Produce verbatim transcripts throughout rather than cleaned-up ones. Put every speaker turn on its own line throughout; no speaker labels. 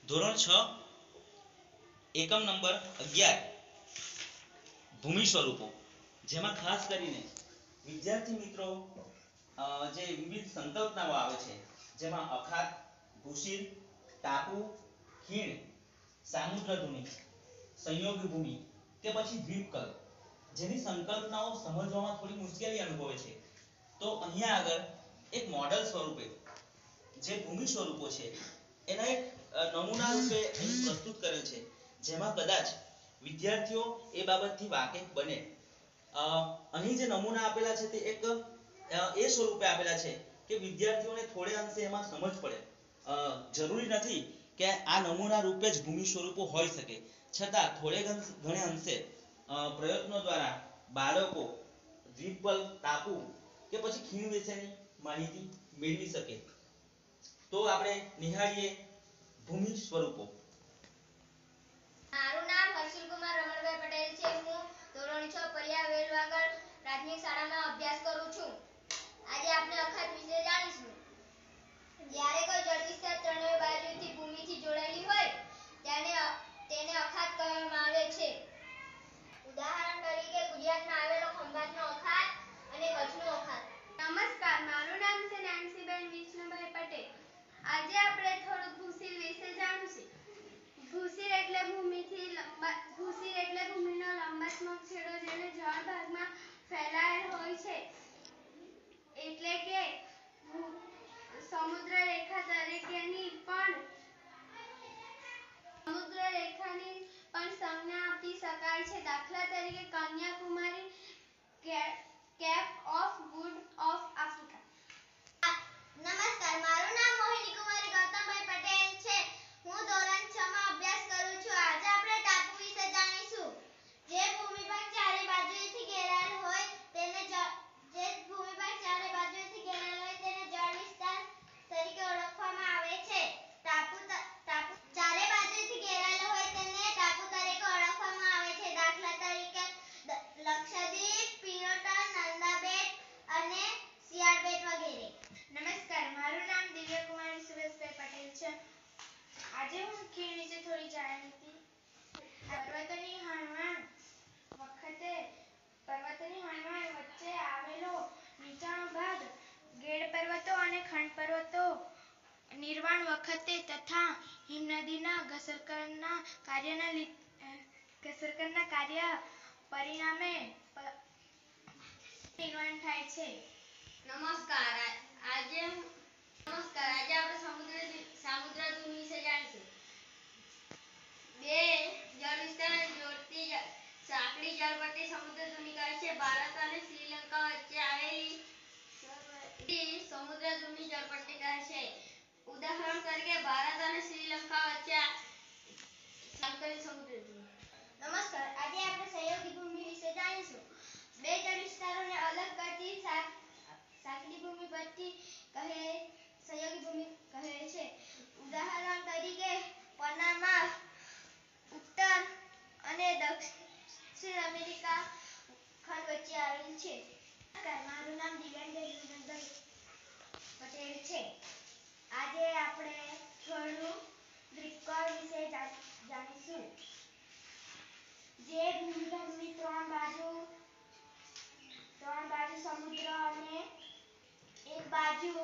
ધોરણ છ એકમ નંબર અગિયાર ભૂમિ સ્વરૂપો, જેમાં ખાસ કરીને વિદ્યાર્થી મિત્રો જે વિવિધ સંકલ્પનાઓ આવે છે, જેમાં અખાત, ભૂશીલ, ટાપુ, ખીણ, સામુદ્રધુની, સંયોગી ભૂમિ કે પછી દ્વીપકલ્પ, જેની સંકલ્પનાઓ સમજવામાં થોડી મુશ્કેલી અનુભવે છે. તો અહીંયા આગળ એક મોડલ સ્વરૂપે જે ભૂમિ સ્વરૂપો છે એના એક નમૂના રૂપે અહીં પ્રસ્તુત કરેલ છે, જેમાં કદાચ વિદ્યાર્થીઓ એ બાબતથી વાકેફ બને. અહીં જે નમૂના આપેલા છે તે એક એ સ્વરૂપે આપેલા છે કે વિદ્યાર્થીઓને થોડે અંશે એમાં સમજ પડે. જરૂરી નથી કે આ નમૂના રૂપે જ ભૂમિ સ્વરૂપો હોઈ શકે, છતાં થોડે ઘણે અંશે પ્રયત્નો દ્વારા બાળકો દ્વીપકલ્પ, ટાપુ કે પછી ખીણ વિશેની માહિતી મેળવી શકે. તો આપણે નિહાળીએ ભૂમિ સ્વરૂપો.
મારું નામ હર્ષિલકુમાર રમણભાઈ પટેલ છે. હું ધોરણ છ પરિયા વેલવાગડ પ્રાથમિક શાળામાં અભ્યાસ કરું છું. આજે આપણે અખાત વિશે જાણીશું. જ્યારે કોઈ જળ વિસ્તાર ત્રણેય બાજુથી ભૂમિથી જોડાયેલી હોય તેને તેને અખાત કહેવામાં આવે છે. ઉદાહરણ તરીકે ગુજરાતમાં આવેલો ખંભાતનો અખાત અને કચ્છનો અખાત.
નમસ્કાર, મારું નામ છે નેન્સીબેન વિષ્ણુભાઈ પટેલ. આજે આપણે થોડું ભૂશીલ વિશે જાણીશું. ભૂશીલ એટલે ભૂમિથી લંબા ભૂશીલ એટલે ભૂમિનો લંબાત્મક છેડો જેને જળ ભાગમાં ફેલાયેલ હોય છે. એટલે કે સમુદ્ર રેખા તરીકેની પણ સમુદ્ર રેખાની પણ સંજ્ઞા આપી શકાય છે. દાખલા તરીકે Kanyakumari, Cape of Good of Africa.
નમસ્કાર, મારું નામ મોહિની કુમારી ગૌતમભાઈ પટેલ છે. હું ધોરણ છ માં અભ્યાસ કરું છું. આજે આપણે ટાપુ વિશે જાણીશું. જે ભૂમિ પર ચારે બાજુએથી ઘેરાયેલ હોય તેને જે ભૂમિ પર ચારે બાજુએથી ઘેરાયેલ હોય તેને જળ વિસ્તાર તરીકે ઓળખવામાં આવે છે. ટાપુ ટાપુ ચારે બાજુએથી ઘેરાયેલ હોય તેને ટાપુ તરીકે ઓળખવામાં આવે છે. દાખલા તરીકે લક્ષદ્વીપ, પિરોટન, નંદા બેટ અને સિયાળ બેટ વગેરે.
નમસ્કાર, મારું નામ દિવ્યકુમારી સુરેશભાઈ પટેલ છે. આજે હું ખીણ વિશે થોડી જાણીતી. પર્વતોની હણવાણ વખતે પર્વતોની હણવાણ વચ્ચે આવેલો નીચાણો ભાગ ગેડ પર્વતો અને ખંડ પર્વતો નિર્વાણ વખતે તથા હિમનદીના ઘસરકરના કાર્યના ઘસરકરના કાર્ય પરિણામે નિર્માણ થાય છે.
નમસ્કાર, આજે નમસ્કાર આજે આપણે સમુદ્ર સામુદ્રધુની વિશે જાણીશું. બે જળ વિસ્તારને જોડતી સાંકડી જળપટ્ટી સમુદ્રધુની કહે છે. ભારત અને શ્રીલંકા વચ્ચે આવેલી સમુદ્રધુની જળપટ્ટી કહે છે. ઉદાહરણ તરીકે ભારત અને શ્રીલંકા વચ્ચે આવેલી સમુદ્રધુની. નમસ્કાર, આજે આપણે સંયોગી ભૂમિ વિશે જાણીશું. બે જળ વિસ્તારોને અલગ કરતી સાંકડી ભૂમિ પટ્ટી કહે સંયોગી ભૂમિ કહે છે. ઉદાહરણ તરીકે પનામા ઉત્તર અને દક્ષિણ અમેરિકા ખંડ વચ્ચે આવેલ છે.
મારું નામ દિવ્યાંગબેન વિનોદભાઈ પટેલ છે. આજે આપણે થોડું દ્વીપકલ્પ વિશે જાણીશું. જે ભૂમિભાગની ત્રણ બાજુ ત્રણ બાજુ સમુદ્ર અને એક બાજુ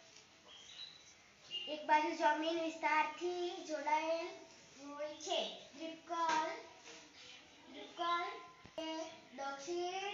એક બાજુ જમીન વિસ્તારથી જોડાયેલ હોય છે. દ્વીપકલ્પ દ્વીપકલ્પ એ દક્ષિણ